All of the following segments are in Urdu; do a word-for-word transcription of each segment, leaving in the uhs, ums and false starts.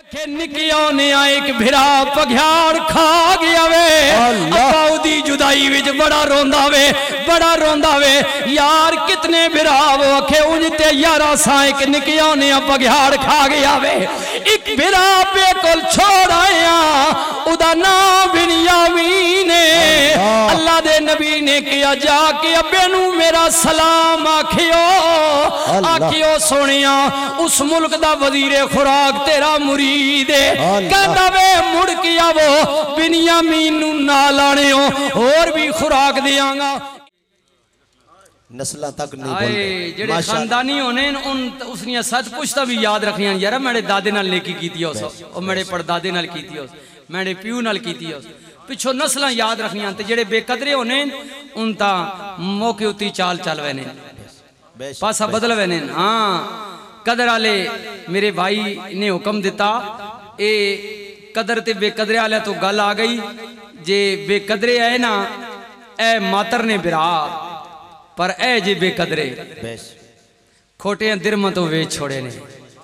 کہ نکیوں نے ایک بھرا پگھیار کھا گیا وے ابا دی جدائی وچ بڑا روندا وے بڑا روندا وے یار کتنے بھرا وہ اکھے انجتے یارہ سا ایک نکیوں نے پگھیار کھا گیا وے ایک بھرا پہ کل چھوڑ آیا ادا نام بنیامین اللہ دے نبی نے کیا جا کے ابے نو میرا سلام آکھیو آکھیو سونیا اس ملک دا وزیر خوراک تیرا مرید کہتا وے مڑ کیا وہ بنیامین نو نالانے ہو اور بھی خوراک دیاں گا نسلہ تک نہیں بولتے جڑے خاندانی ہونے ان اس نے سچ پوچھتا بھی یاد رکھنیاں یارا میرے دادے نال نیکی کیتی ہو اور میرے پردادے نال کیتی ہو میرے پیو نال کیتی ہو پچھو نسلہ یاد رکھنیاں تے جڑے بے قدرے ہونے ان تا موقع ہوتی چال چال وینے پاسا بدل وینے ہاں قدر آلے میرے بھائی نے حکم دیتا اے قدر تے بے قدرے آلے تو گل آگئی جے بے قدرے آئے نا اے ماتر نے برا پر اے جے بے قدرے کھوٹے ہیں درمہ تو وے چھوڑے نے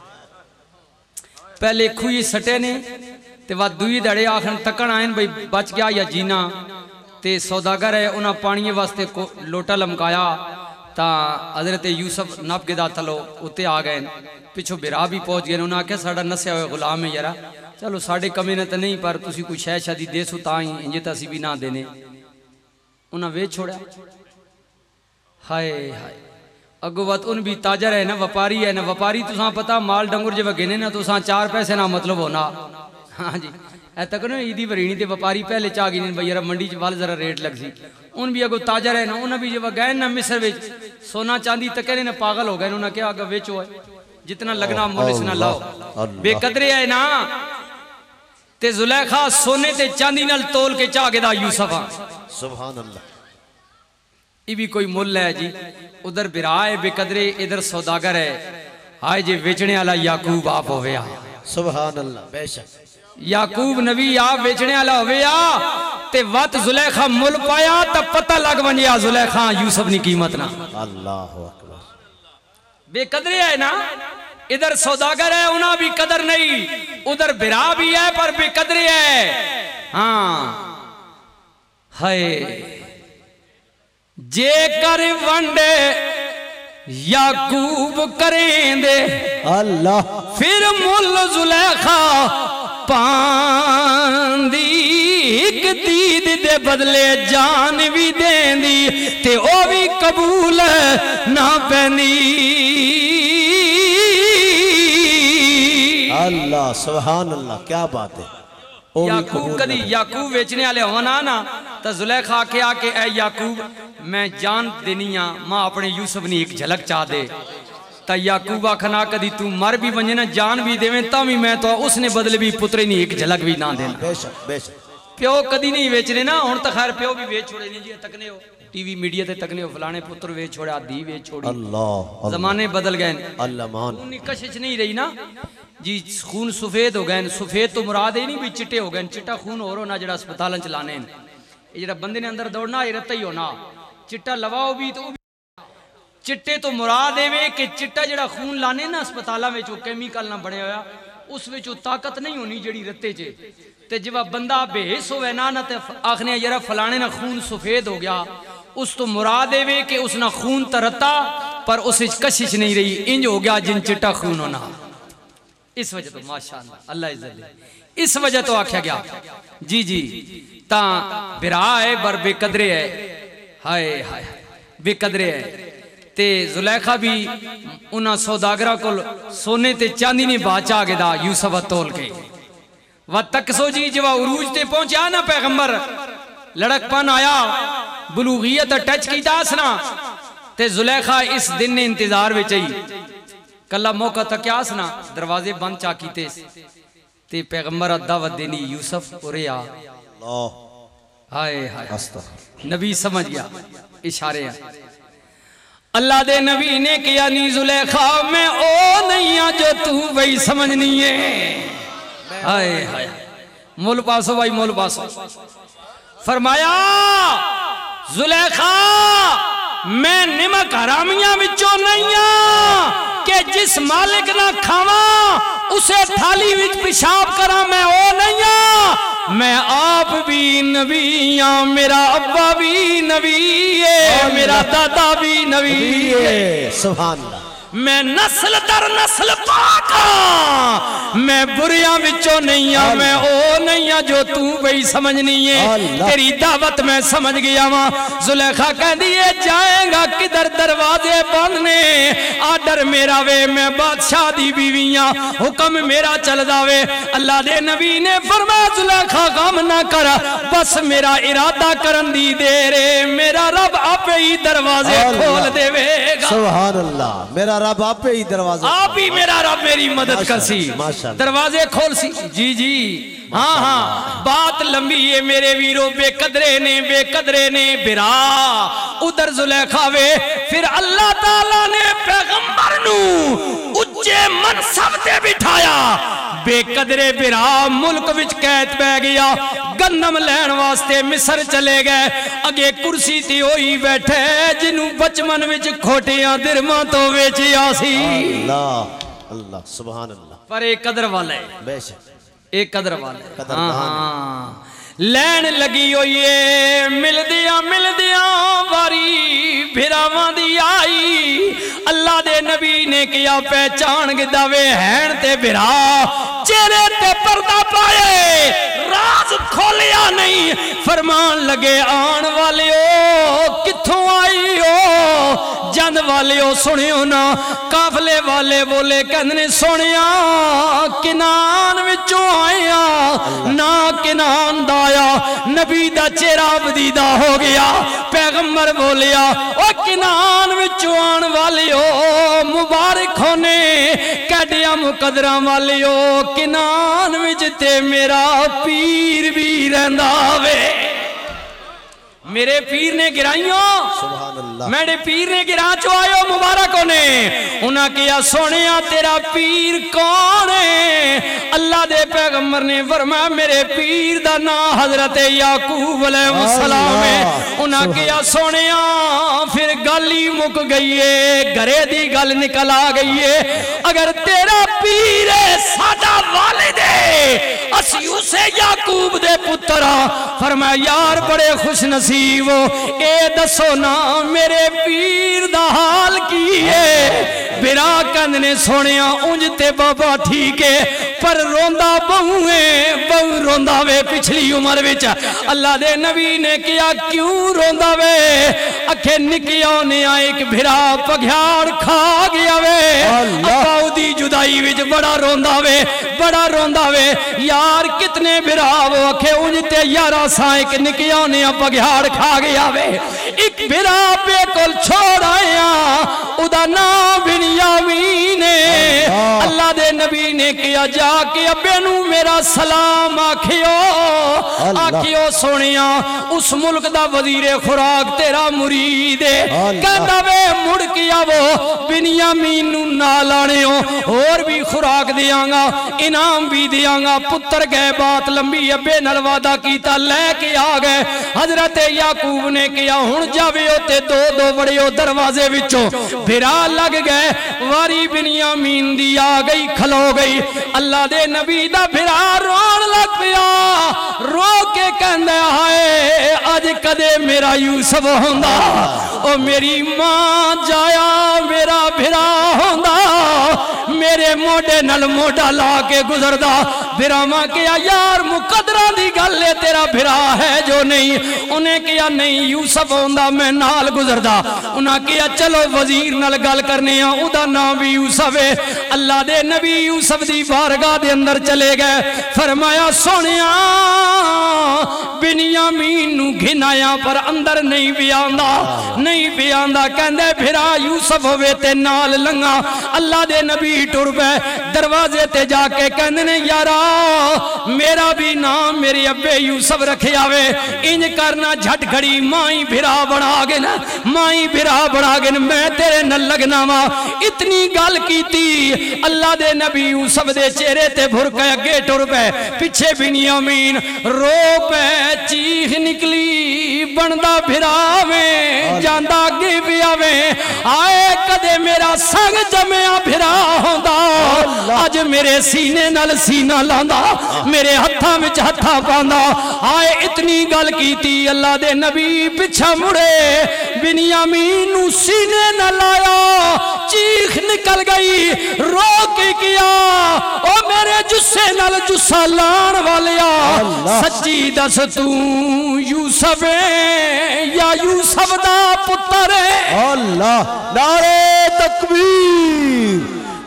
پہلے کھوئی سٹے نے تے وات دوئی دڑے آخر تکن آئین بھئی بچ گیا یا جینا تے سوداگر ہے انہاں پانیے واسطے لوٹا لمکایا تا حضرت یوسف نب گدا تلو اتے آ گئے پچھو برا بھی پہنچ گئے انہاں کہا ساڑھا نسے ہوئے غلام ہے یارا چلو ساڑھے کمی نہ تا نہیں پر تسی کوئی شہ شادی دے سو تائیں انجے تاسی بھی نہ دینے انہاں وے چھوڑا ہائے ہائے اگو بات ان بھی تاجر ہے نا وپاری ہے نا وپاری تو ساں پتا مال ڈنگر جب گنے نا تو ساں چار پیسے نہ مطلب ہونا ہاں جی اے تک نا ایدی ورینی تے وپاری پہلے چاہ گئی بھئی یارا منڈی چوال ذرا ریٹ لگ سی ان بھی اگو تاجر ہے نا انہاں بھی جب گئے نا مصر ویچ سونا چاندی تک کہنے نا پاگل ہو گئے انہاں کیا آگا ویچو ہے جتنا لگنا مولس نہ لاؤ بے قدرے ہے نا تے زلیخا سونے تے چاندی نال تول کے چاہ گدا یوسفہ سبحان اللہ یہ بھی کوئی مل ہے جی ادھر برائے بے قدرے ادھر سوداگر ہے آئے جی ویچنے والا یعقوب آپ ہویا سبحان اللہ بے شک یعقوب نبی آپ ویچنے والا ہویا تے وقت زلیخا مل پایا تا پتہ لگ ونجیا زلیخا یوسف نی قیمت نا اللہ اکبر بے قدرے ہے نا ادھر سوداگر ہے انہاں بھی قدر نہیں ادھر برا بھی ہے پر بے قدرے ہے ہاں ہائے جے کر ونڈے یعقوب کریں دے اللہ پھر مل زلیخا پاندی ایک دید دے بدلے جان بھی دین دی تے او بھی قبول نہ پہنی اللہ سبحان اللہ کیا بات ہے یعقوب کدی یعقوب ویچنے آلے ہونا نا تا زلیخا کیا کہ اے یعقوب میں جان دینیاں ماں اپنے یوسف نے ایک جھلک چاہ دے تا یعقوب آکھنا کدی تو مر بھی ونجے نا جان بھی دے تا بھی میں تو اس نے بدلے بھی پترے نہیں ایک جھلک بھی نہ دینا بے شک بے شک پیو کدی نہیں ویچنے نا ہون تا خیر پیو بھی ویچ چھوڑے نہیں جی تکنے ہو ٹی وی میڈیا تے تکنے ہو فلانے پتر ویچ چھوڑے آدھی ویچ چھوڑی اللہ زمانے بدل گئے اللہ مان انہی کشش نہیں رہی نا جی خون سفید ہو گئے سفید تو مراد ہے نہیں بھی چٹے ہو گئے چٹا خون ہو رہا جڑا اسپتالن چلانے ہیں جڑا بندے نے اندر دوڑنا یہ رتا ہی ہونا چٹا لواؤ بھی تو چٹے تو مراد ہے کہ چٹا جڑا خون لانے نا اسپتالہ میں جو کیمیکل نہ بڑھے ہویا اس میں جو طاقت نہیں ہونی جڑی رتے چے تے جب بندہ بے حس ہوئے نا نا تے آخنے جڑا فلانے نا خون سفید ہو گیا اس تو مراد ہے کہ اس نا خون ترتا پر اس کشش نہیں رہی انج ہو گیا جن چٹا خون ہونا اس وجہ تو ماشاءاللہ اللہ عزت دے اس وجہ تو آکھیا گیا جی جی تا برا ہے بر بے قدرے ہے ہائے ہائے بے قدرے ہے تے زلیخا بھی انہاں سوداگرہ کو سونے تے چاندی نے باچا گدا یوسف تول کے وقت تک سو جی جوا عروج تے پہنچا نا پیغمبر لڑک پن آیا بلوغیت ٹچ کی داسنا تے زلیخا اس دن نے انتظار میں چاہی کلا موقع تک کیا سنا دروازے بند چا کیتے تے پیغمبر دعوت دینی یوسف اوریا اللہ ہائے ہائے نبی سمجھ گیا اشارے ہیں اللہ دے نبی نے کیا نی زلیخا میں او نہیں آ جو تو وہی سمجھنی ہے ہائے ہائے مول پاسو بھائی مول پاسو فرمایا زلیخا میں نمک حرامیاں بچوں نہیں ہاں کہ جس مالک نہ کھاواں اس اسے تھالی وچ پیشاب کرا میں او نہیں ہاں میں آپ بھی نبی ہاں میرا ابا بھی نبی ہے میرا دادا بھی نبی ہے سبحان اللہ میں نسل در نسل پاک ہاں میں بریاں وچوں نہیں ہاں میں او نہیں ہاں جو تو بھئی سمجھنی ہے تیری دعوت میں سمجھ گیا ہاں زلیخا کہہ دیئے جائیں گا کدھر دروازے بندنے آڈر میرا وے میں بادشاہ دی بیویاں حکم میرا چل داوے اللہ دے نبی نے فرمایا زلیخا غم نہ کر بس میرا ارادہ کرن دی دے رے میرا رب آپ ہی دروازے کھول دے وے گا سبحان اللہ میرا رب آپ ہی دروازے آپ ہی میرا رب میری مدد کر سی دروازے کھول سی جی جی ہاں ہاں بات لمبی ہے میرے ویرو بے قدرے نے بے قدرے نے برا ادھر زلیخا وے پھر اللہ تعالیٰ نے پیغمبر نو اچھے منصب تے بٹھایا بے قدرے برا ملک وچ قید پہ گیا گندم لین واسطے مصر چلے گئے اگے کرسی تی ہوئی بیٹھے جنوں بچمن وچ کھوٹیاں درماں تو ویچی آسی اللہ اللہ سبحان اللہ پر ایک قدر والا ہے بے شک ایک قدر والا ہے ہاں لین لگی ہوئیے مل دیا مل دیا واری بھراواں دی آئی اللہ دے نبی نے کیا پہچان گداوے ہین تے بھرا چہرے تے پردہ پائے راز کھولیا نہیں فرمان لگے آن والے ہو کتھوں آئی ہو جند والے ہو سنیو نا قافلے والے بولے کہندنے سنیا کنان وچوں آیا نا کنان دایا نبی دا چہرہ بدیدہ ہو گیا پیغمبر بولیا او کنان وچوں آن والے ہو مبارک ہونے کہڈیا مقدرہ والے ہو کنان وچ تے میرا پیر بھی رہندا وے میرے پیر نے گرائیوں سبحان اللہ میرے پیر نے گرا چو آئیو مبارک ہونے انہاں کیا سونیا تیرا پیر کون ہے اللہ دے پیغمبر نے فرمایا میرے پیر دا نا حضرت یعقوب علیہ السلام ہے انہاں کیا سونیا پھر گلی مک گئی ہے گھرے دی گل نکل آ گئی ہے اگر تیرا پیر ہے ساڈا والد ہے اسی اسے یعقوب دے پترا فرمایا یار بڑے خوش نصیب اے دسو نا میرے پیر دا حال کی ہے برا کند نے سونیا انجتے بابا ٹھیک ہے پر روندہ بہویں بہو روندہ وے پچھلی عمر وچ اللہ دے نبی نے کیا کیوں روندہ وے اکھے نکیوں نے ایک بھرا پگھیار کھا گیا وے اباؤ دی جدائی وچ بڑا روندہ وے بڑا روندہ وے یار کتنے بھرا وہ اکھے انجتے یارہ سا ایک نکیوں نے پگھیار کھا گیا وے ایک بھرا بے کل چھوڑ آیا ادا نام بنیامین اللہ دے نبی نے کیا جا کے ابے نو میرا سلام آکھیو آکھیو سونیا اس ملک دا وزیر خوراک تیرا مرید ہے کہتا وے مڑ کیا وہ بنیامین نو نالانے ہو اور بھی خوراک دیاں گا انعام بھی دیاں گا پتر گئے بات لمبی ابے نلوادہ کیتا لے کے آگئے حضرت یعقوب نے کیا ہون جاوے ہوتے دو دو بڑے ہو دروازے وچوں بھرا لگ گئے واری بنیامین دی آگئی کھلو گئی اللہ دے نبی دا بھرا رون لگ پیا رو کے کہندے آئے آج کدے میرا یوسف ہوندہ او میری ماں جایا میرا بھرا ہوندہ میرے موڑے نل موڑا لا کے گزردہ بھرا ماں کیا یار مقدرہ دی گل لے تیرا بھرا ہے جو نہیں انہیں کیا نہیں یوسف ہوندہ میں نال گزردہ انہیں کیا چلو وزیر نال گل کرنے ہیں ادا نام بھی یوسف ہے اللہ دے نبی یوسف دی بارگاہ دے اندر چلے گئے فرمایا سونیا بنیامین نو گھنایا پر اندر نہیں بھی آندہ نہیں بھی آندہ کہندے بھرا یوسف ہوئے تے نال لنگا اللہ دے نبی ٹر پہ دروازے تے جا کے کہندے یارا میرا بھی نام میری ابے یوسف رکھے آوے انج کرنا جھٹ گھڑی مائی بھرا بڑھا گے نا مائی بھرا بڑھا گے نا میں تیرے نہ لگنا وا اتنی گال کی تھی اللہ دے نبی یوسف دے چہرے تے بھر کے اگے ٹر پہ پیچھے بنیامین رو پہ چیخ نکلی بندا بھراویں جاندہ گی بیاویں آئے کدے میرا سنگ جمعہ بھرا ہوندا آج میرے سینے نال سینہ لاندا میرے ہتھاں وچ ہتھاں پاندا آئے اتنی گل کیتی اللہ دے نبی پچھا مڑے بنیامین نو سینے نہ لایا چیخ نکل گئی رو کے کیا او میرے جسے نال جسا لان والیا سچی دس تو یوسف یا یوسف دا پتر اللہ نعرہ تکبیر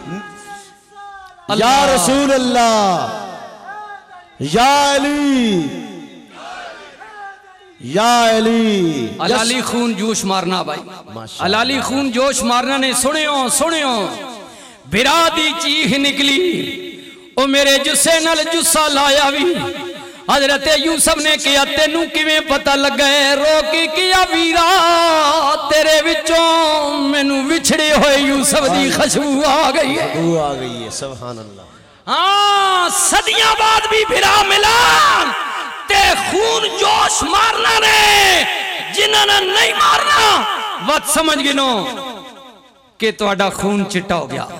یا رسول اللہ یا علی یا علی علالی خون جوش مارنا بھائی علالی خون جوش مارنا نے سنیوں سنیوں بھرا دی چیخ نکلی او میرے جسے نل جسا لایا بھی حضرت یوسف نے کیا تینوں کیویں پتہ لگے رو کی کیا ویرا تیرے وچوں مینوں وچھڑے ہوئے یوسف دی خوشبو آ گئی ہے خوشبو آ گئی ہے سبحان اللہ ہاں صدیاں بعد بھی بھرا ملا تے خون جوش مارنا نے جنہاں نے نہیں مارنا وقت سمجھ گنو کہ تہاڈا خون چٹا ہو گیا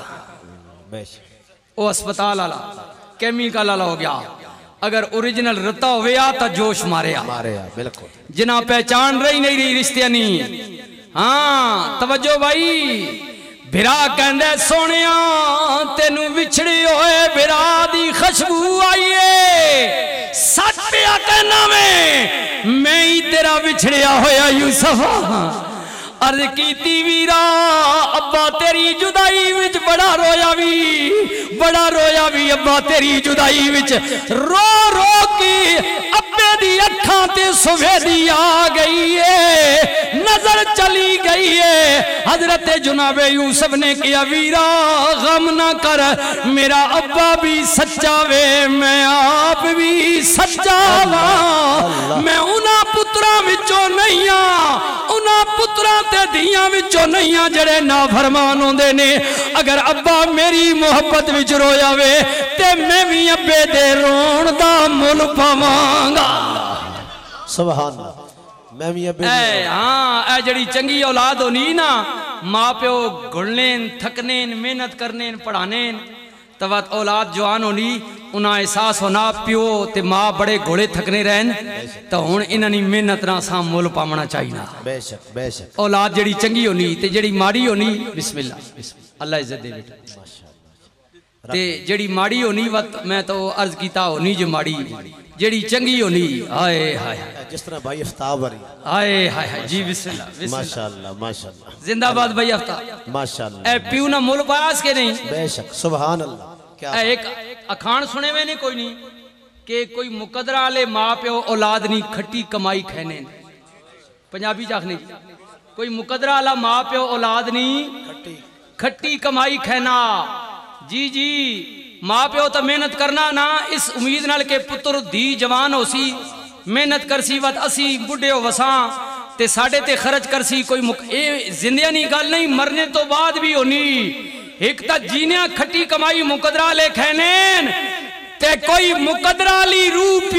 او اسپتال والا کیمیکل والا ہو گیا اگر اوریجنل رتا ہویا تا جوش ماریا ماریا بالکل جنہاں پہچان رہی نہیں رہی رشتہ نہیں ہاں توجہ بھائی بھرا کہندے سونیاں تینوں وچھڑی ہوئے بھرا دی خوشبو آئیے سچ پیا کہنا میں میں ہی تیرا وچھڑیا ہویا یوسف عرض کیتی ویرا ابا تیری جدائی وچ بڑا رویا بھی بڑا رویا بھی ابا تیری جدائی وچ رو رو کی ابے دی اکھاں تے سفیدی آ گئی ہے نظر چلی گئی ہے حضرت جناب یوسف نے کیا ویرا غم نہ کر میرا ابا بھی سچا وے میں آپ بھی سچا وا میں انہاں پتراں وچوں نہیں ہاں انہاں پتراں تے دیاں وچوں نہیں ہاں جڑے نافرمان ہوندے نے اگر ابا میری محبت وچ رویا وے تے میں بھی ابے دے رون دا مل پاواں گا سبحان اللہ میں بھی ابے اے ہاں اے جڑی چنگی اولاد ہونی نا ماں پیو گھڑنین تھکنین محنت کرنین پڑھانین توات اولاد جوان ہونی انہاں احساس ہونا پیو تے ماں بڑے گھوڑے تھکنے رہن تو ہون انہاں محنت نہ سام مول پامنا چاہینا بے شک بے شک اولاد جڑی چنگی ہونی تے جڑی ماڑی ہونی بسم اللہ اللہ عزت دے بیٹا تے جڑی ماڑی ہونی وقت میں تو عرض کیتا ہونی جو ماڑی جڑی چنگی ہونی آئے ہائے جس طرح بھائی افتاب آ رہی آئے ہائے جی بسم اللہ ماشاءاللہ ماشاءاللہ زندہ باد بھائی افتاب ماشاءاللہ اے پیو نہ مول پاس کے نہیں بے شک سبحان اللہ اے ایک اکھان سنے میں نے کوئی نہیں کہ کوئی مقدرہ لے ماں پہ اولاد نہیں کھٹی کمائی کھینے پنجابی چاکھنے کوئی مقدرہ لے ماں پہ اولاد نہیں کھٹی کمائی کھینا جی جی ماں پہ تو محنت کرنا نا اس امید نال کے پتر دی جوان ہو سی محنت کر سی وقت اسی بڑھے ہو وساں تے ساڑھے تے خرچ کر سی کوئی مک... اے زندیاں نہیں گال نہیں مرنے تو بعد بھی ہونی ایک تا جینیاں کھٹی کمائی مقدرہ لے کھینین تے کوئی مقدرہ لی روح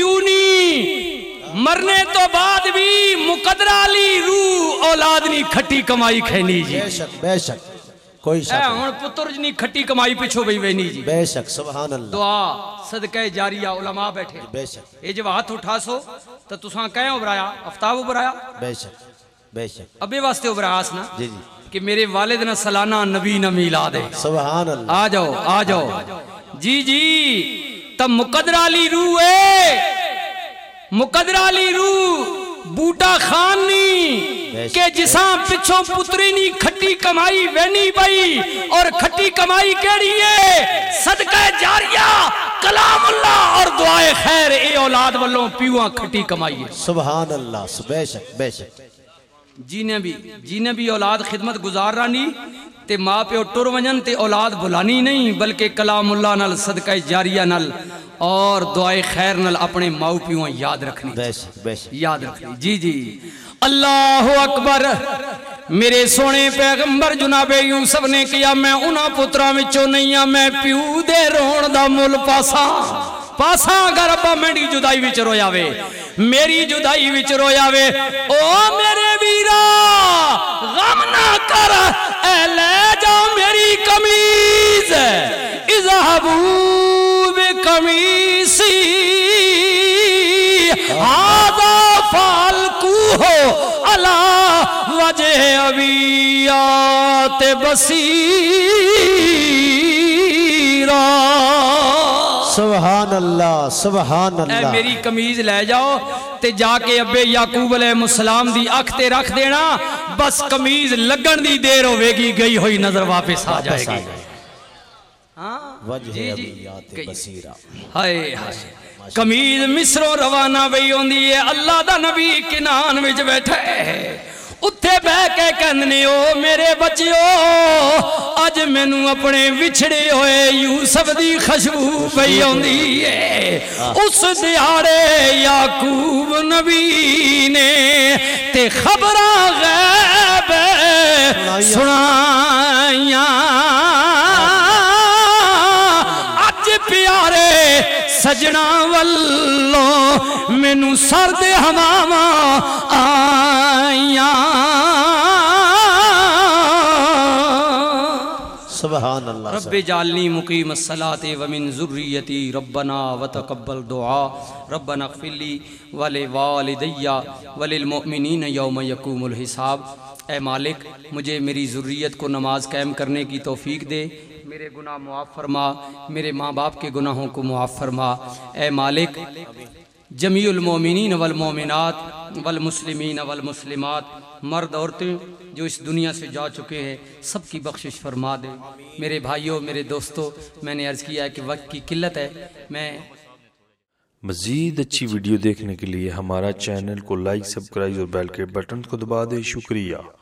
پیونی مرنے تو بعد بھی مقدرہ لی روح اولاد نہیں کھٹی کمائی کھینی جی بے شک بے شک کوئی شک اے ہون پتر جنی کھٹی کمائی پچھو بھئی وینی جی بے شک سبحان اللہ دعا صدقہ جاریہ علماء بیٹھے بے شک اے جب ہاتھ اٹھا سو تو تساں کہیں ابرایا افتاب ابرایا بے شک بے شک ابے واسطے ابرایا سنا جی جی کہ میرے والد نہ سلانہ نبی نہ میلاد ہے سبحان اللہ آ جاؤ آ جاؤ جی جی تب مقدرہ لی روح ہے مقدرہ لی روح بوٹا خان نہیں کہ جساں پچھوں پتری نہیں کھٹی کمائی وینی بھائی اور کھٹی کمائی کیڑی ہے صدقہ جاریہ کلام اللہ اور دعائے خیر اے اولاد والوں پیوان کھٹی کمائی ہے سبحان اللہ بے شک بے شک جینے بھی جینے بھی اولاد خدمت گزار رانی تے ماں پہ ٹر ونجن تے اولاد بھلانی نہیں بلکہ کلام اللہ نال صدقہ جاریہ نال اور دعائے خیر نال اپنے ماں پیوان یاد رکھنی بے شک بے شک یاد رکھنی جی جی اللہ اکبر میرے سونے پیغمبر جناب یوسف نے کیا میں انہاں پتراں وچوں نہیں ہاں میں پیو دے رون دا مل پاسا پاسا اگر ابا میری جدائی وچ رویا وے میری جدائی وچ رویا وے او میرے ویرا غم نہ کر اے لے جاؤ میری قمیض اذهبوا بقمیصی ھذا فالقوہ علی وجہ ابیات بصیرا سبحان اللہ سبحان اے اللہ میری قمیض لے جاؤ تے جا کے ابے یعقوب علیہ السلام دی اکھ تے رکھ دینا بس قمیض لگن دی دیر ہوے گی گئی ہوئی نظر واپس آ جائے گی وجہ ابیات بصیرہ ہائے ہائے قمیض مصروں روانہ وئی ہوندی ہے اللہ دا نبی کنان وچ بیٹھا ہے اتھے بہ کے کہندے او میرے بچیو اج مینوں اپنے وچھڑے ہوئے یوسف دی خوشبو پئی ہوندی ہے اس دیہاڑے یعقوب نبی نے تے خبراں غیب سنائیاں اج پیارے سجنا والوں مینوں سرد ہواواں آئیاں سبحان اللہ رب جعلنی مقیم الصلاة ومن ذریتی ربنا وتقبل دعا ربنا اغفر لی ولوالدی وللمؤمنین یوم یقوم الحساب اے مالک مجھے میری ذریت کو نماز قائم کرنے کی توفیق دے میرے گناہ معاف فرما میرے ماں باپ کے گناہوں کو معاف فرما اے مالک جمیع المومنین والمومنات والمسلمین والمسلمات مرد عورتیں جو اس دنیا سے جا چکے ہیں سب کی بخشش فرما دے میرے بھائیوں میرے دوستوں میں نے عرض کیا ہے کہ وقت کی قلت ہے میں مزید اچھی ویڈیو دیکھنے کے لیے ہمارا چینل کو لائک سبسکرائب اور بیل کے بٹن کو دبا دیں شکریہ